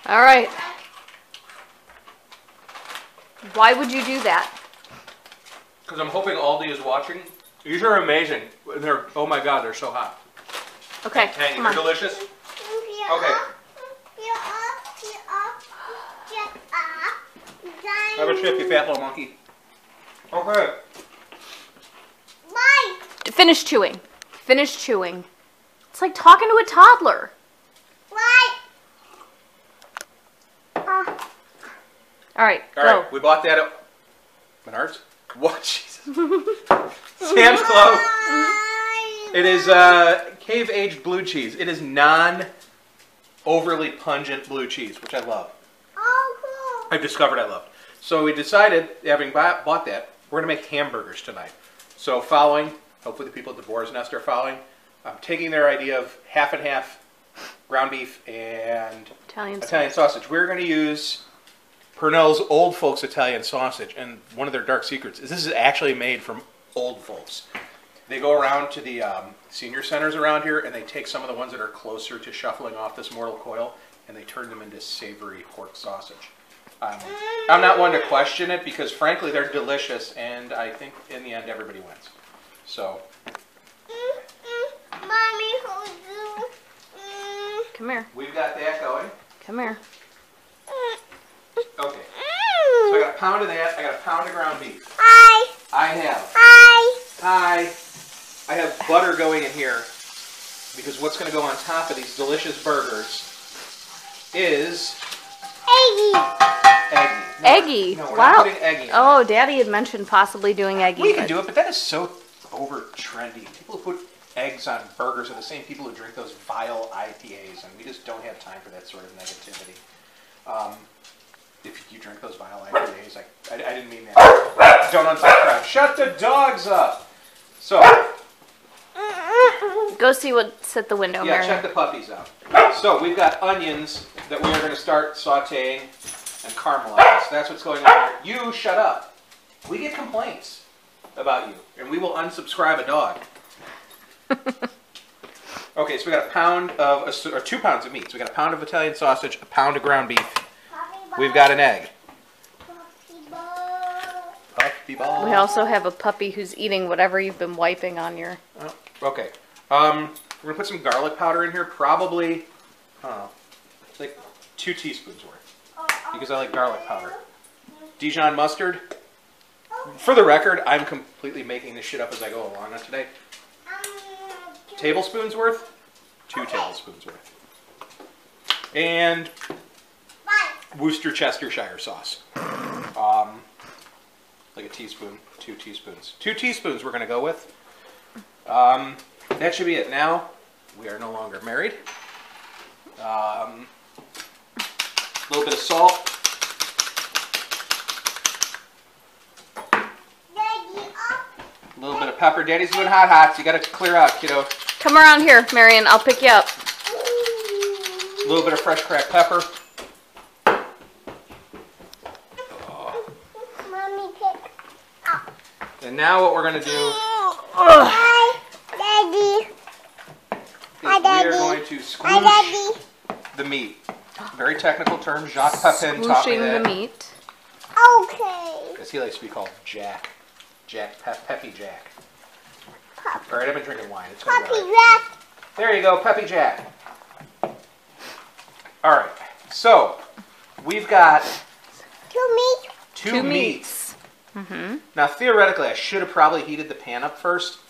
All right. Why would you do that? Because I'm hoping Aldi is watching. These are amazing. They're, oh my God, they're so hot. Okay, Tangy, they're delicious. Okay. Have a chip, you fat little monkey. Okay. Finish chewing. Finish chewing. It's like talking to a toddler. All right, go. We bought that at Menards. What? Jesus. Sam's Club. It is cave-aged blue cheese. It is non-overly pungent blue cheese, which I love. I've discovered I love. So we decided, having bought that, we're going to make hamburgers tonight. So following, hopefully the people at the Boar's Nest are following, I'm taking their idea of half and half ground beef and Italian sausage. We're going to use Purnell's Old Folks Italian sausage, and one of their dark secrets is this is actually made from old folks. They go around to the senior centers around here, and they take some of the ones that are closer to shuffling off this mortal coil, and they turn them into savory pork sausage. I'm not one to question it, because frankly they're delicious, and I think in the end everybody wins. So. Mommy, hold you. Come here. We've got that going. Come here. Okay. So I got a pound of that. I got a pound of ground beef. Hi. I have. Hi. I have butter going in here because what's going to go on top of these delicious burgers is Eggy. eggy. Eggy. No, we're Wow. not putting eggy in Oh, Daddy had mentioned possibly doing eggy. We can do it, but that is so over trendy. People who put eggs on burgers are the same people who drink those vile IPAs, and we just don't have time for that sort of negativity. If you drink those vile IPAs, I didn't mean that. Don't unsubscribe. Shut the dogs up. So, Go see what's at the window, yeah, Mary. check the puppies out. So we've got onions that we are going to start sautéing and caramelizing. That's what's going on here. You shut up. We get complaints about you, and we will unsubscribe a dog. Okay, so we got a pound of, or 2 pounds of meat. So we got a pound of Italian sausage, a pound of ground beef. We've got an egg. Puppy ball. We also have a puppy who's eating whatever you've been wiping on your... Oh, okay. We're going to put some garlic powder in here. Probably, I don't know, like 2 teaspoons worth. Because I like garlic powder. Dijon mustard. For the record, I'm completely making this shit up as I go along on today. Tablespoons worth? 2 tablespoons worth. And Worcestershire sauce. Like a teaspoon, 2 teaspoons. 2 teaspoons we're going to go with. That should be it. Now, we are no longer married. A little bit of salt. A little bit of pepper. Daddy's doing hot hots. You got to clear out, kiddo. Come around here, Marion. I'll pick you up. A little bit of fresh cracked pepper. Mommy, pick up. And now what we're going to do Hi, Daddy. is we are going to Hi, Daddy. squoosh the meat. Very technical term. Jacques Pepin taught me Smooshing that. the meat. Okay. Because he likes to be called Jack. Peppy Jack. All right, I've been drinking wine. It's gonna be Puppy all right. rat. There you go, Peppy Jack. All right, so we've got To me. two meats. Mm-hmm. Now, theoretically, I should have probably heated the pan up first.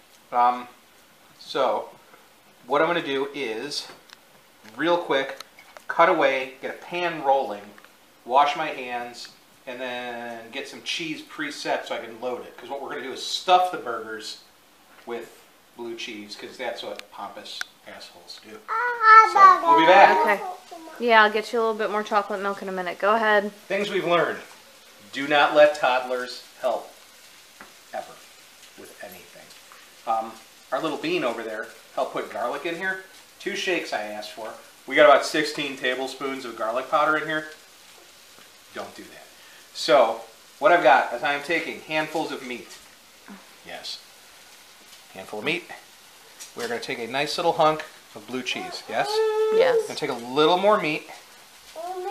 So what I'm going to do is, real quick, cut away, get a pan rolling, wash my hands, and then get some cheese preset so I can load it. Because what we're going to do is stuff the burgers with blue cheese, because that's what pompous assholes do. So, we'll be back. Okay. Yeah, I'll get you a little bit more chocolate milk in a minute. Go ahead. Things we've learned. Do not let toddlers help, ever, with anything. Our little bean over there helped put garlic in here. 2 shakes I asked for. We got about 16 tablespoons of garlic powder in here. Don't do that. So, what I've got is I'm taking handfuls of meat. Yes. Handful of meat. We're going to take a nice little hunk of blue cheese. Yes? Yes. Going to take a little more meat.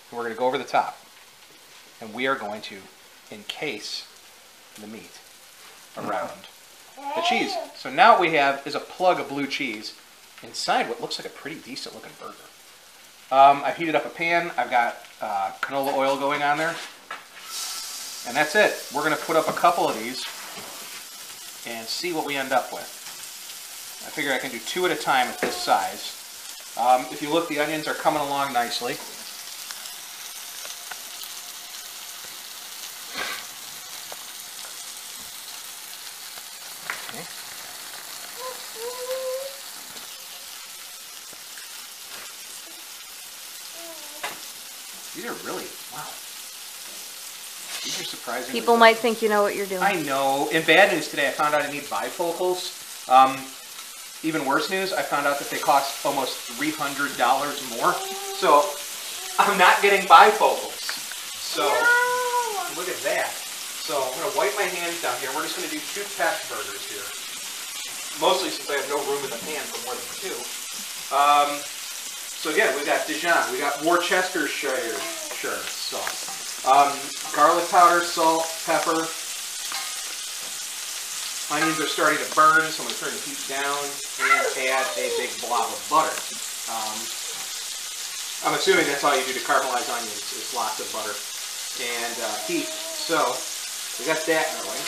We're going to go over the top. And we are going to encase the meat around the cheese. So now what we have is a plug of blue cheese inside what looks like a pretty decent looking burger. I've heated up a pan. I've got canola oil going on there. And that's it. We're going to put up a couple of these and see what we end up with. I figure I can do 2 at a time at this size. If you look, the onions are coming along nicely. Okay. These are really, wow. These are surprising. People might think you know what you're doing. I know. In bad news today, I found out I need bifocals. Even worse news, I found out that they cost almost $300 more. So I'm not getting bifocals. So look at that. So I'm going to wipe my hands down here. We're just going to do 2 test burgers here. Mostly since I have no room in the pan for more than 2. So again, we got Dijon, we got Worcestershire sauce, garlic powder, salt, pepper. Onions are starting to burn, so I'm going to turn the heat down and add a big blob of butter. I'm assuming that's all you do to caramelize onions, is lots of butter and heat. So we got that going.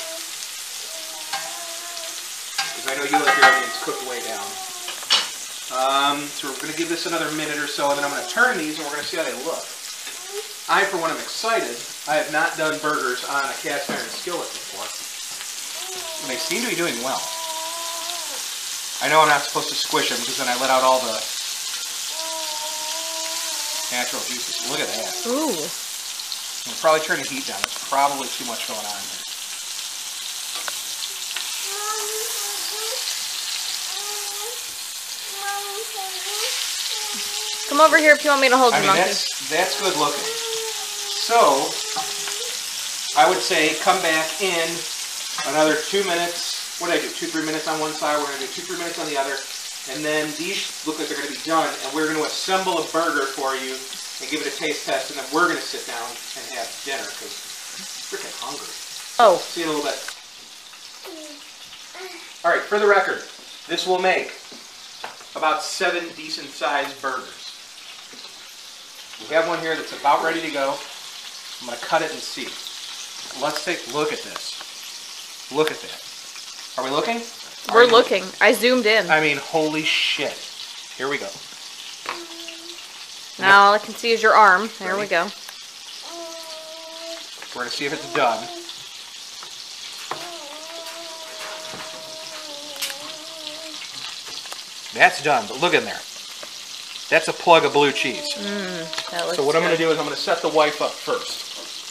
Because I know you like your onions cooked way down. So we're going to give this another minute or so, and then I'm going to turn these and we're going to see how they look. I, for one, am excited. I have not done burgers on a cast iron skillet before. And they seem to be doing well. I know I'm not supposed to squish them because then I let out all the natural juices. Look at that. Ooh. I'm probably turn the heat down. There's probably too much going on here. Come over here if you want me to hold you, monkey. That's good looking. So, I would say come back in another 2 minutes. What did I do? 2-3 minutes on one side. We're going to do 2-3 minutes on the other. And then these look like they're going to be done. And we're going to assemble a burger for you and give it a taste test. And then we're going to sit down and have dinner because I'm freaking hungry. Oh. See you in a little bit. All right, for the record, this will make about 7 decent-sized burgers. We have one here that's about ready to go. I'm going to cut it and see. Let's take a look at this. Look at that. Are we looking? We're looking. I zoomed in. I mean, holy shit. Here we go. Now all I can see is your arm. There we go. We're going to see if it's done. That's done, but look in there. That's a plug of blue cheese. That looks So what I'm going to good. do is I'm going to set the wife up first.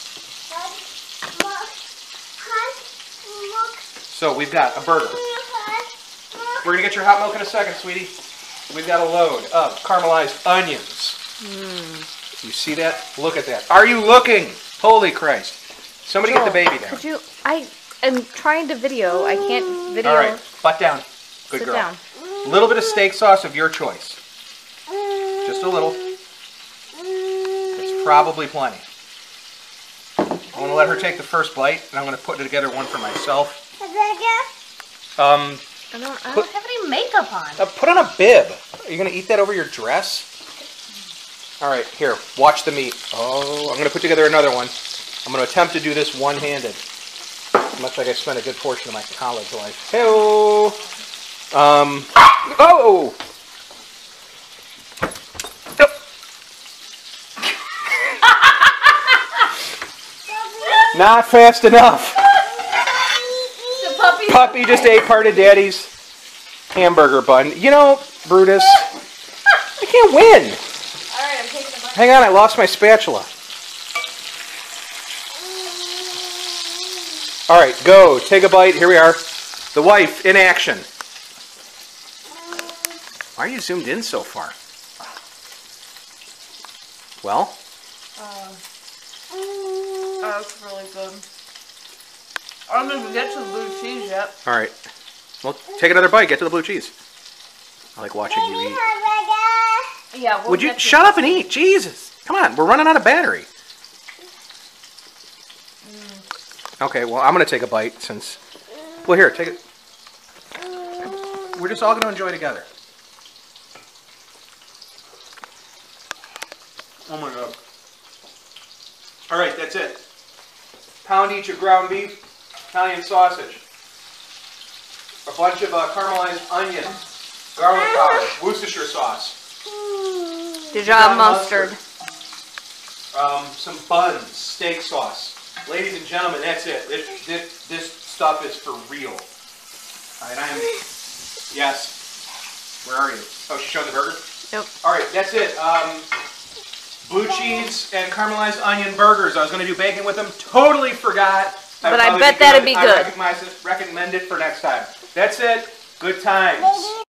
So we've got a burger. We're going to get your hot milk in a second, sweetie. We've got a load of caramelized onions. You see that? Look at that. Are you looking? Holy Christ. Somebody get the baby down. Could you? I am trying to video. I can't video. All right, butt down. Good Sit girl. down. A little bit of steak sauce of your choice. Just a little. It's probably plenty. I'm going to let her take the first bite, and I'm going to put together one for myself. I don't have any makeup on. Put on a bib. Are you going to eat that over your dress? All right, here, watch the meat. Oh, I'm going to put together another one. I'm going to attempt to do this one-handed. Much like I spent a good portion of my college life. Hey-oh! Oh! Not fast enough. The Puppy just ate part of Daddy's hamburger bun. You know, Brutus, I can't win. All right, I'm taking a bite. Hang on, I lost my spatula. All right, go. Take a bite. Here we are. The wife in action. Why are you zoomed in so far? Well? That's really good. I don't even get to the blue cheese yet. All right. Well, take another bite. Get to the blue cheese. I like watching you eat. Yeah. Would you shut up and eat? Jesus. Come on, we're running out of battery. Okay, well, I'm going to take a bite since... Well, here, take it. We're just all going to enjoy together. Oh my God. All right, that's it. Pound each of ground beef, Italian sausage, a bunch of caramelized onion, garlic powder, Worcestershire sauce, Dijon mustard. some buns, steak sauce. Ladies and gentlemen, that's it. This stuff is for real. All right, I am. Yes. Where are you? Oh, she's showing the burger? Yep. All right, that's it. Blue cheese and caramelized onion burgers. I was going to do bacon with them. Totally forgot. But I bet that'd be good. I recommend it for next time. That's it. Good times.